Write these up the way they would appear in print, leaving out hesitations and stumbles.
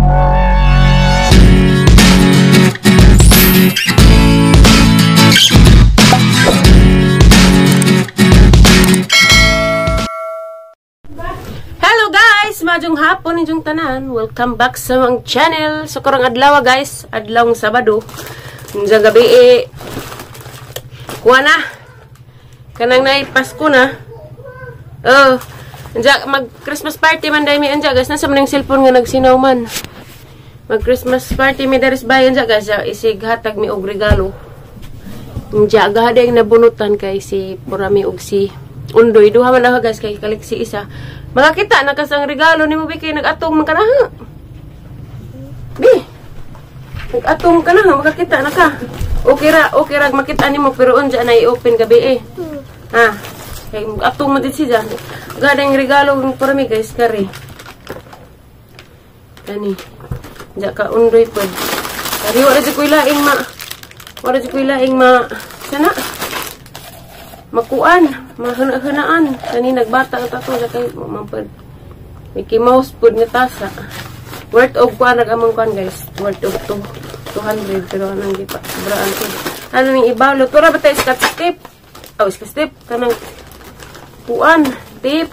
Majong hapon inyong tanan. Welcome back sa mga channel. So karong adlaw guys, adlawng Sabado. Unsa gabi kuha na. Kanang nay Pasko na. Anja mag Christmas party man dai mi anja guys. Nasa man yung cellphone nga nagsinaw man. Mag Christmas party mi daris bayan anja guys. Isig hatag mi og regalo. Anja gahaday nabunutan kay si Purami og si Undoy. Duha man ako guys kay kaliksi isa. Makakita na kasang regalo ni mo, Bi, kay nag-atong man ka na, ha? Bi, nag-atong ka na, makakita na ka. Okay ra, makita ni mo, pero unja na i-open gabi, Ha? Kay atong man din siya. Gadang regalo para mi, guys, kari. Ani, dya ka Undoy pod. Kari, wala dya ko ilaing ma, sana? Makuan, mahana-hanaan. Kani nagbata ang tato sa kayo mampad. Mickey Mouse pod nga tasa. Worth of kuan nagamang kuan guys. Worth of 200 pero anang gipa sobraan ko. Ano ning ibalo? Tura ba tayo scotch tape? Oh, scotch tape kanang kuan, tape.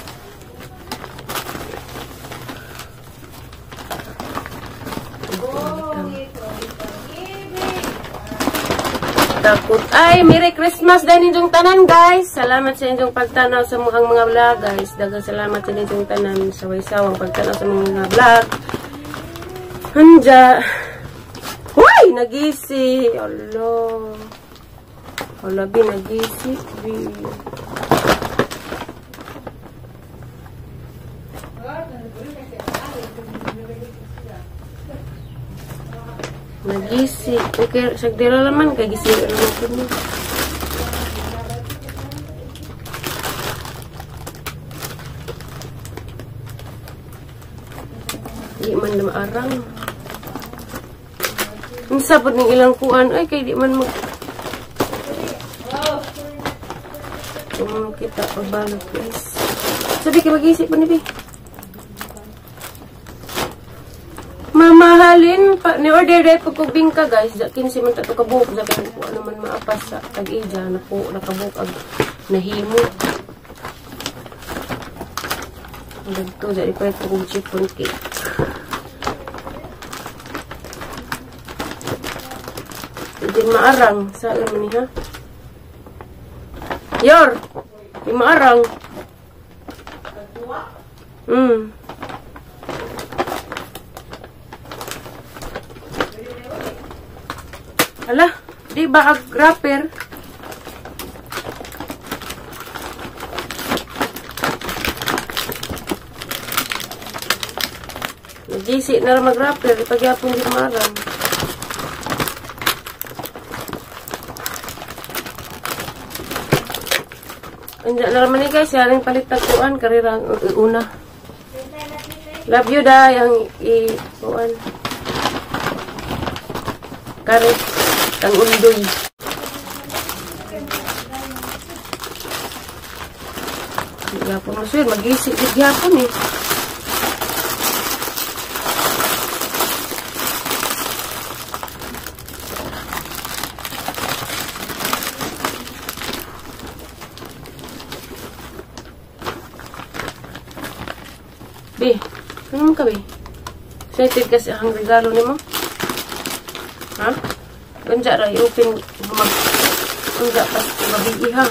Takot. Ay, Merry Christmas din inyong tanan, guys. Salamat sa inyong pagtanaw sa mga vlog, guys. Daghang salamat sa inyong tanan sa waysawang pagtanaw sa mga vlog. Hanja. Hoy, nagisi. Allah. Allah, Bi, nagisi. Bi. Nagisi. Okay, sagdira naman kay gisi naman ko ni. Di man na maarang. Unsa pod ning ilang kuan ay kay di man mag kita pabalot guys. Sabi kay magisi pa ni Bi. Mamahalin pa ni order day pagkubing ka guys. 15 man tato ka buok sa kan ko ano man maapas sa tag-ija na po nakabuk ag nahimo. Dagto dali pa kog chiffon cake. Hindi maarang sa alam ni ha. Yor, di maarang. Ala, di ba ag wrapper? Nagisi na lang mag-wrapper, ipagyapon di marang. Andiyan na naman ni guys, yaring palit tagpuan, karirang una. Love you da, yung i-puan. Karit. Ang Undoy. Gapon mo sir, mag-isip din gapon eh. Bi, ano mo ka Bi? Excited kasi ang regalo ni mo? Ha? Unja ra i-open unja pa mabihi ha.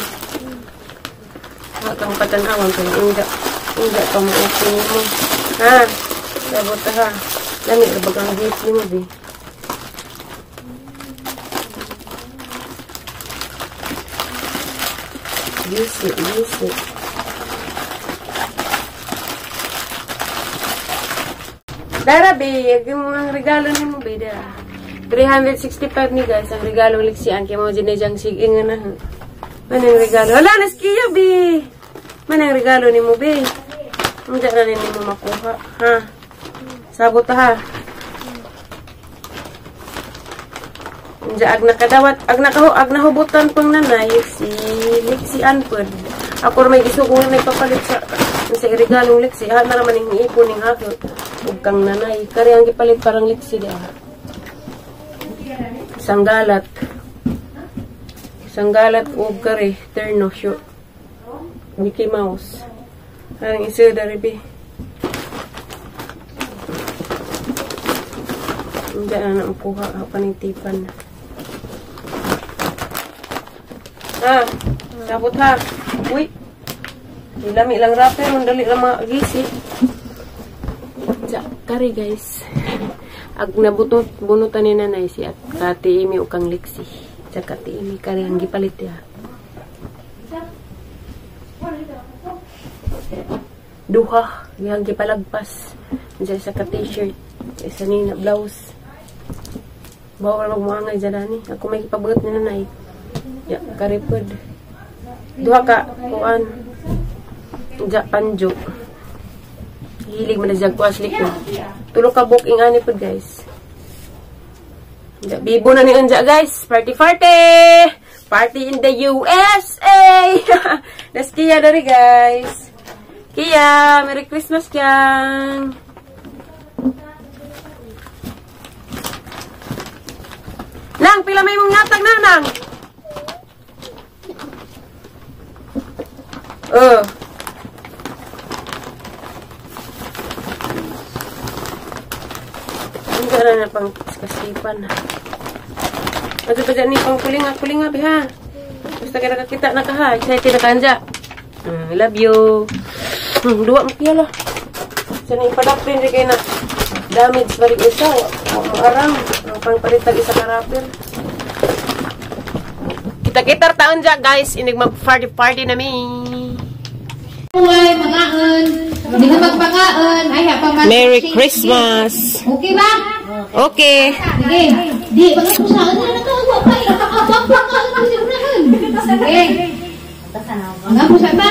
Kang patanawan kay unja pa mo open mo. Ha? Sabot ha. Lami ra bagang gift ni mo Bi. Yes. Dara Bi, yung mga regalo ni mo Bi da. 365 ni guys, ang regalo liksian kay mo dinejang siging na. Manang regalo. Wala na skiya Bi. Manang regalo ni mo Bi. Unja na ni mo makuha, ha. Sabot ha. Unja ag nakadawat, ag nahubutan pang nanay si liksian pod. Ako may gisuko na nagpapalit sa regalong liksi. Ha na naman ning iipon ning ako. ug kang nanay. Kari ang gipalit parang liksi dia. Isang galat. Isang galat ug kari terno show. Mickey Mouse. Parang isa dari bi. Hindi na nakuha ako paningtipan. Ha? Sabot ha? Uy! Lami lang rapper, mandali lang mga gisi. Kari guys. Ag bunutan ni nanay si at kati imi ukang liksi. Sa kati imi kari ang gipalit ya. Duha, yang gipalagpas. Sa ka-t-shirt. Isa ni na blouse. Bawal magmuangay dyan ni. Ako may ipabugat ni nanay. Ya, karipod. Duha ka, kuan. Dya, panjo. Hilig mo na dyan ko asli ko. Tulog ka booking ani po guys. Dya, bibo na ni Anja guys. Party party! Party in the USA! Das Kia dari guys. Kia, Merry Christmas Kiang! Nang, pila may mong ngatag na, Nang? Ang gara na pang kasipan. Ito pa dyan ni pang kulinga, ha? Basta kaya nakakita na ka, ha? Excited na kanja. I love you. Dua makiya lah. Sana ipadapin rin kayo na damage balik isa. Maarang. Ang pangpalitan isa ka rapper. Kita-kita taon dyan guys. Inig mag-party na mi. Uy, mga-on. Hindi ka magpanga-on. Ay, hapaman. Merry Christmas. Okay ba? Okay. Sige. Di, bakit po saan na nakagawa pa? Ikakapapanga-on ko sigurahan. Sige. Mga po saan ba?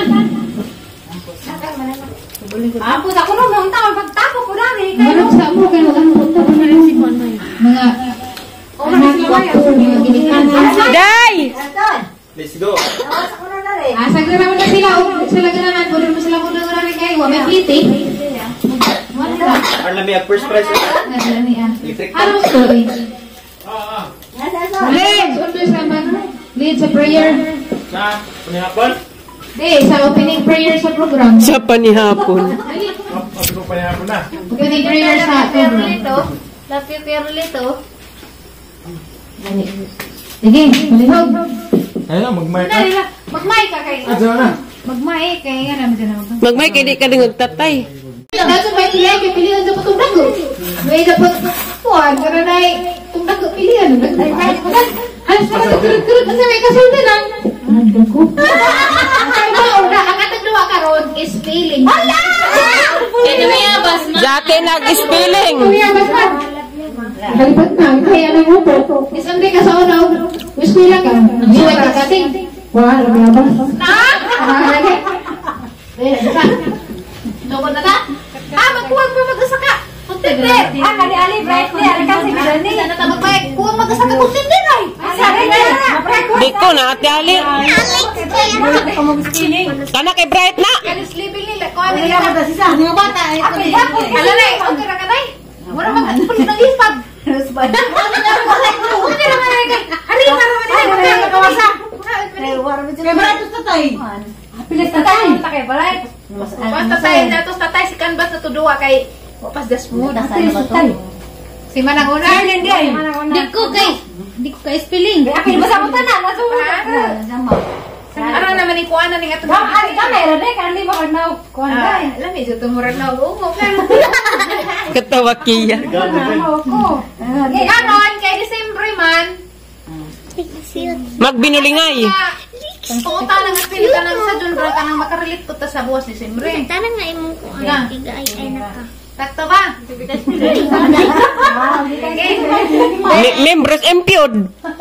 Ako sa kuno nung taon pagtapo ko dali kay Marap sa mo kay wala mo punta ko na rin si Juan May. Mga anak ko mga ginikan. Day! Let's go. Sa gara mo na sila sila ganahan ko rin mo sila mo na rin kay wa may pliti. Arna may first prize. Ano story? Lead sa prayer. Sa panihapon? Di, sa opening prayer sa program. Sa panihapon. Ako ko panihapon na. Opening prayer sa program. Love you Carlito. Sige, malihog. Ayun, magmay ka. Magmay ka kay. Adyo na. Magmay kay nga naman dyan ako. Magmay kay di ka dingog tatay. Dato may pilihan kay pilihan sa patong dago. May dapat kuan para na itong dago pilihan. Halos na kurut-kurut kasi may kasultan lang. Dago. Ay ba, una, ang atag luwa karon is feeling. Hala! Kaya may abas ma. Dati nag-spelling. Kumiyabas na. Halipat na, kaya nang upo. Isang day ka sa unaw, wish nila ka. Buhay ka kating. Wah, lumiyabas. Lagi. Tungkol na ka? Magkuwag mo mag-asa ka. Kuntinde. Kali-ali, bright niya. Ari kasi gani. Sana ta magbayag. Kuwag mag-asa ka kuntinde ay. Sari na. Di ko na ate Ali. Kana kay Bright na. Kani sleeping nila. Kuha nila. Mga bata. Ala na. Okay ra ka nay. Wala mag-pulit ng lipad. Husband. Hindi naman ay kay. Hari para man nila magkawasa. Kay Bright to tay. Pilit na tayo. Kay Bright. Basta tayo datos tatay si Canvas na tuduwa kay Wapas das mood. Si Mananguna. Di ko kay spelling. Akin ba sa mutan na? Nasulat. Ano naman ni kuana ning ato. Ari ka meron eh kandi ba karnaw kuana. Alam ni juto mo na umo kan. Katawa kiya. Ko. Ganon kay December man. Magbinulingay. Puta lang at pilitan ng sa dun bra kanang makarelate ko ta sa buwas December. Tanang nga imong ko ang tiga ay na ka. Takto ba? Members empyod.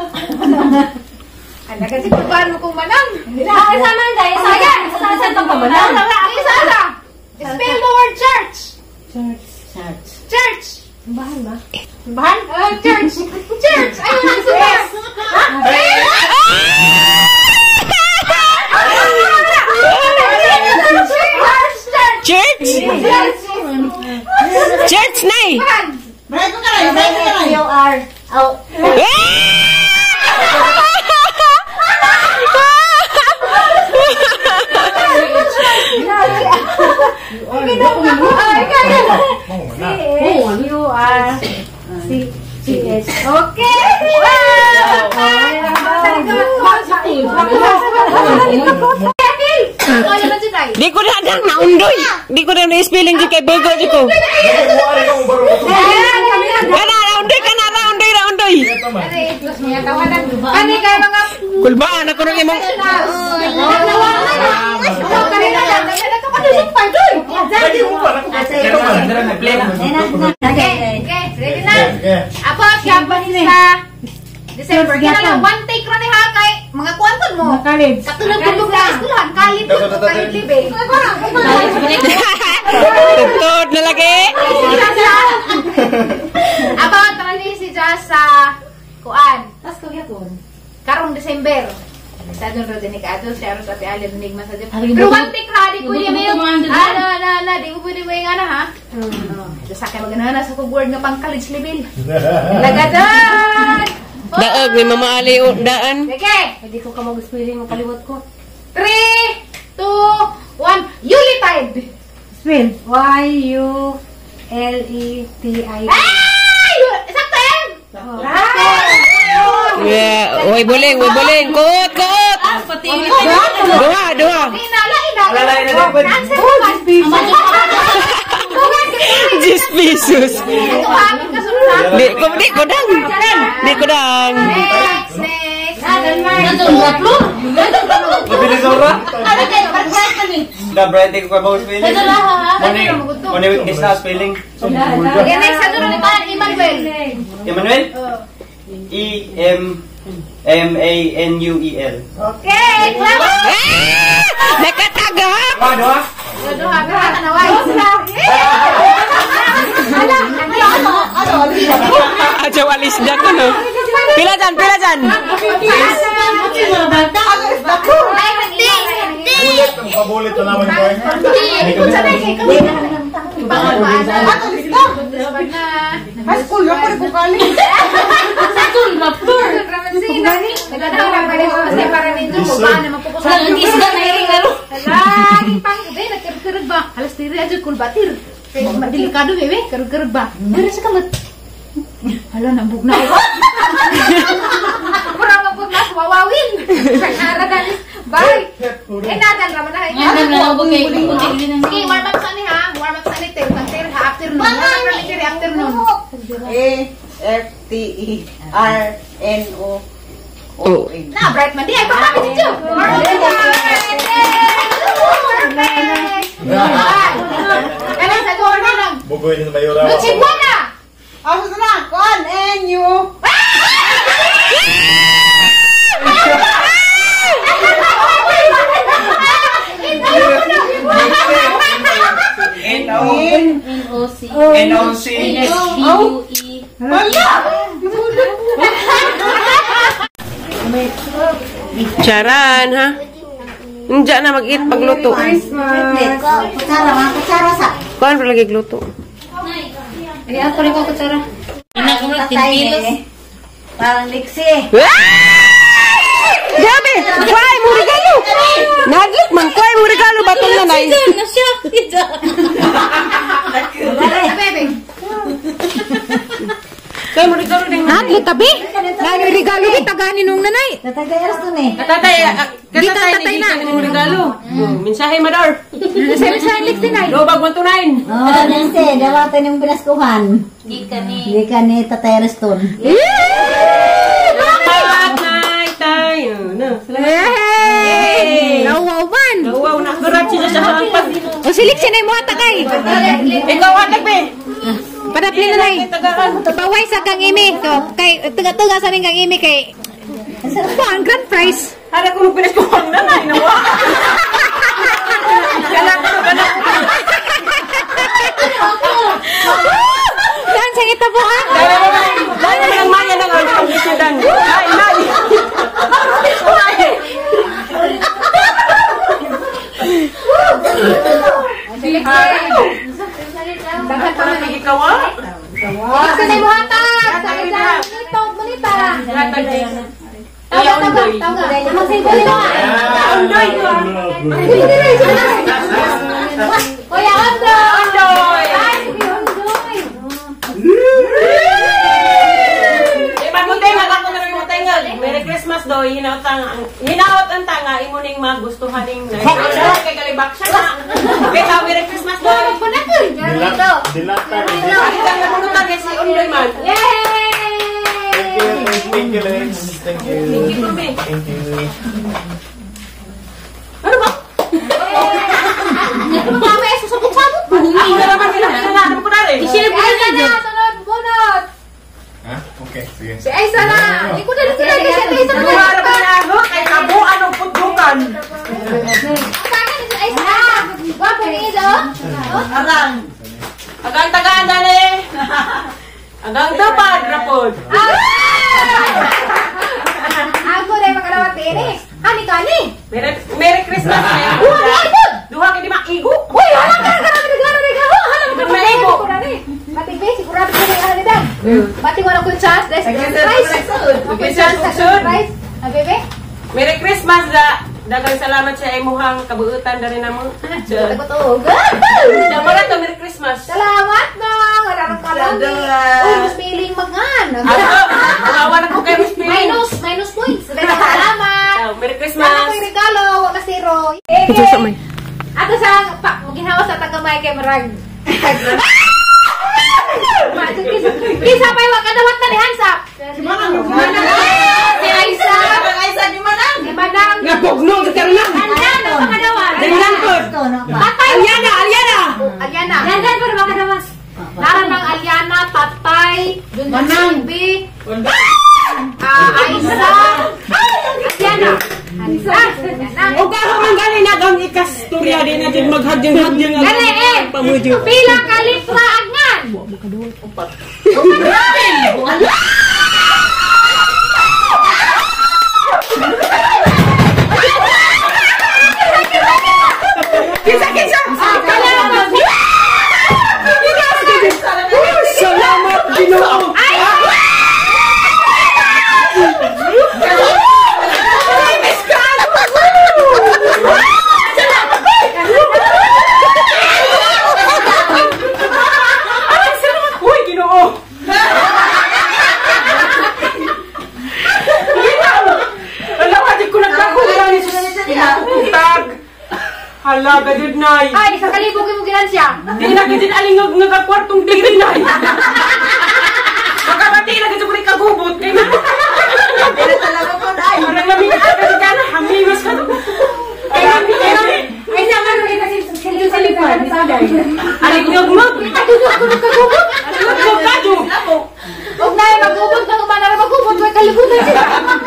Ala kasi paano mo kung manang? Ay sama dai sayan. Sa tong manang. Ay sala. Spell the word church. Church. Bahan ba? Bahan? Church. Church. Ayun ang sumas. Church? Church Dates na eh. Break ko ka lang. You are out. You are CS. Okay. Di ko na dang naundoy. Di ko na na-spelling di kay burger di ko. Kana naundoy. Ani kay mga Kulbaan ako nang imong. Ready na? Apo, siyempre sa December. Kaya lang, one take ra ni ha kay mga kuwanton mo. Katulog sa eskwelahan. Kalit libe. Tutod na lagi. Apo, trali si Jazz sa kuan. Karong December. Sa doon ro din ikato, siya ro sa Alin Enigma sa Jazz. Pero one take ra, di ko niya may di ko pwede mo yung ano ha. Sa kaya magana sa kog-word nga pang college level. Lagadan! Daog may mamaali o daan. Sige! Hindi ko ka mag-spelling, makalimot ko. 3, 2, 1, Yulitide! Spell. Y-U-L-E-T-I-D. Ay! Sakto yan! Yeah, way buling. Kot. Dua. Inala. Answer ko ba? 10 pesos. Ito amin kasunod ha? Di ko dang. Next. Mabilis ora. Ano kayo? Barkas ka ni? Dabrete ko ka ba spelling? Mone weakness na spelling. Okay, next. Ano na ba? Emmanuel. Emmanuel? E-M-M-A-N-U-E-L. Okay, clap! Nakatagap. Ano? Doha ka na, why? Aja walis dak no. Pila jan. Pabulit na naman ko. Delikado bebe, karug-karug ba? Dara sa kamot. Hala, nambug na ako. Mura mabug na, wawawin. Nara dalis. Bye. Nadan raman na. Sige, warm up sa ni ha. Warm up sa ni Ter. Ha, afternoon. Afternoon. A-F-T-E-R-N-O. Na, bright man. Di, ay pakapit dito. Kailan sa doon na lang. Bugoy din ba yura? Luchi buwana. Ako na, Kon, N-U. N-O-C. Charan ha. Enja na mag-eat pagluto. Kutsara sa. Kuan pa lagi gluto. Ayan, ko rin ko kutsara. Parang liksi. Gabi, kuay mo regalo. Naglit man kuay mo regalo batong nanay. Bebe. Kuay mo regalo ding. Naglit tabi. Nani regalo kita gani nung nanay. Tatagayas to ni. Tatay na mo regalo. Mensahe mador. Sa liksi nay. Lobag 129. Oh, nase, dawa tayo ng binaskuhan. Di ka ni Tatay Reston. Tayo. Hey! Wow man! Wow na gurat siya sa hangpag. O silik siya na yung mga takay. Ikaw atag be. Padapli na nay. Paway sa kang imi. Kay tuga-tuga sa rin kang imi kay po ang grand prize. Hara ko pinas ko ang nanay nawa. Dan sa ita po ha. Dahil ang maya ng ang bisudan. Ay. Dapat pa man Ikaw ah. Isa na mo hatag. Sa isa bonita. Tawa. Magsimboli mo. Ondoy. Kuya Ondoy. Ay, sige Ondoy. Merry Christmas do, hinaot ang tanga, imo ning magustuhan ning kay kalibak siya na. Beta, Merry Christmas do. Dilata. Si Ondoy man. Yay! Thank you, Lex. Thank you. Thank you for me. Thank you. Ano ba? Mama, susabot-sabot. Ako na naman pinagkakalaan ko na rin. Isilip ko na. Sunod, bunot. Ha? Okay, sige. Si Aisa na. Ikaw na sila. Si Aisa na. Para ba na ako? Kay kabo, anong putdukan? Asakan si Aisa na. Wapo ni Ido. Arang. Agang tagaan dali. Agang tapad, rapod. Ako na yung makadawat ini. Kani. Merry Christmas. Duha ka di maigo. Uy, alam ka na regalo. Alam ka na regalo. Pati be, sigurado ko na nila. Pati wala ko chance. Surprise. Surprise. Bebe? Merry Christmas da. Daghang salamat sa imuhang kabuutan dari namo. Tagotog. Wala to Merry Christmas. Salamat na. Wala nang kalami. Uy, mas piling magan. Awan ako kay Miss Ping. Minus points. Salamat. Merry Sana Christmas. ko'y regalo. Wala zero. Ato sa maginawa sa tagamay kay Marag. Kisa pa yung kadawat na ni Hansap. Si Aisa. Ni Manang. Napugno ka na. Alyana, makadawat. Tatay. Alyana. Landan pa na makadawas. Nara ng Alyana, Tatay, Manang, B, Aisa, Alyana. O garo man gali na gang ikastorya din na din maghadyang-hadyang Gali pamujo. pila ka litra agnan. Kisa. Salamat Ginoo. Uy, Ginoo. Alam ko nagkakulang ni Pinakutag. Hala, gadid nay. Ay, sa kalibog yung ginansya. Di na gadid alingog nagkakwartong diri nay. Makabati na gadid ko rin kagubot. Kaya na. Pero talaga po ay. Parang namin ka ka na. Hamiwas ka. Ay, naman rin kasi sa likod. Alingog mo. Atudok ko ng kagubot. Alingog ka do. Huwag na yung magubot na kumana na magubot. May kalibutan siya.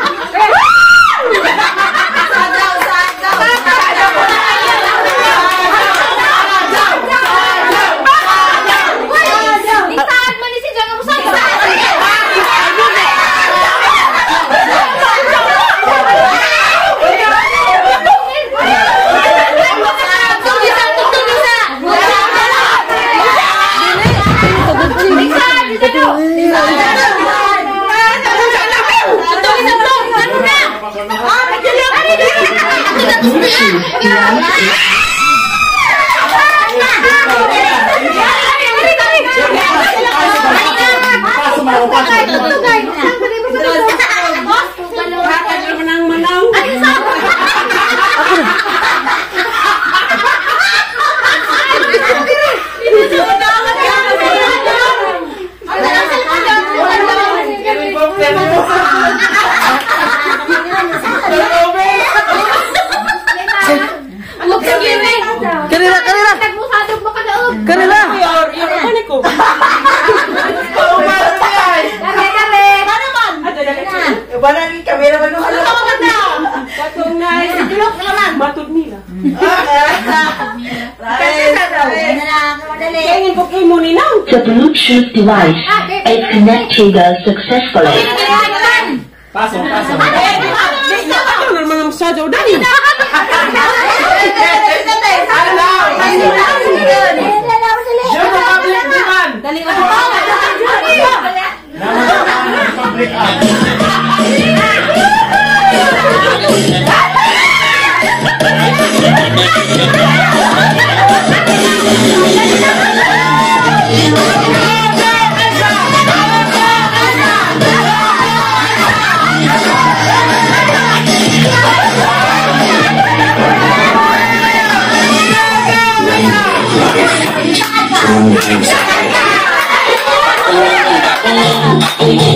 Isaan man si Jang mo sa Matod nila. Kaya po kayo muna na. The Bluetooth device is connected successfully. Paso. Ano naman mga masyado? Dali! Diyan mo, public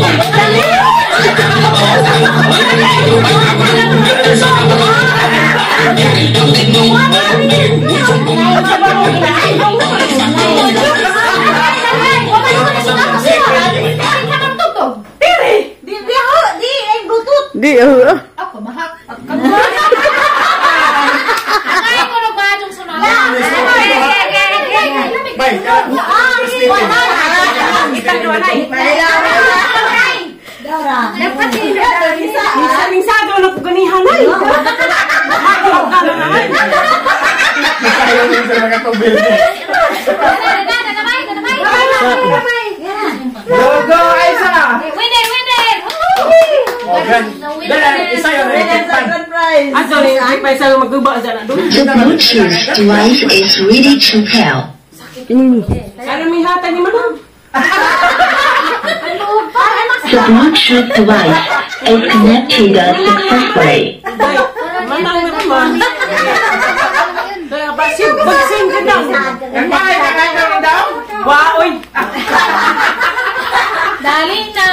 Di, Ako mahak. Ay, ko na ba yung sunod? Bay, Dapat hindi. Minsado na po ganihan ay. ayaw din sila nakatubil. Logo, Aisa! Winner! Oh, gan. Isa yun, The Bluetooth device is ready to pair. Ano may hatag ni Manong? The Bluetooth device is connected successfully. Manang na naman. Bagsin ka daw. Nagpakay ka kayo daw? Waoy. Dali na!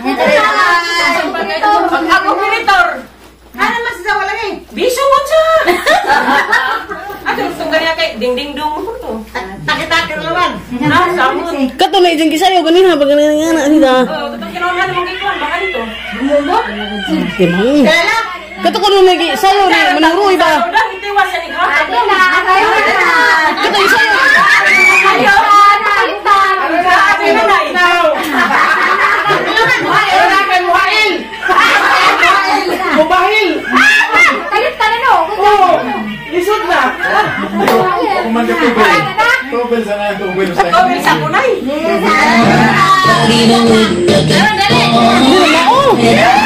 Pag ako monitor. Ano mas sa wala eh? Bisyo mo siya. Ato, itong ganyan kay ding-ding-dong mo to. Takit-takit naman. Samon. Kato na ijeng kisayo ganina pag nga nida. Itong kinaunan mo gikuan, baka nito. Timang. Kato ko nung nagi sayo ni manangruy ba? Udah, itiwas yan ikaw. Kato isayo. Mubahil! Oh! Lisod na! Kumanda tubel. Tubel sana yung tubel sa Ito, may sakunay. Dili na oh.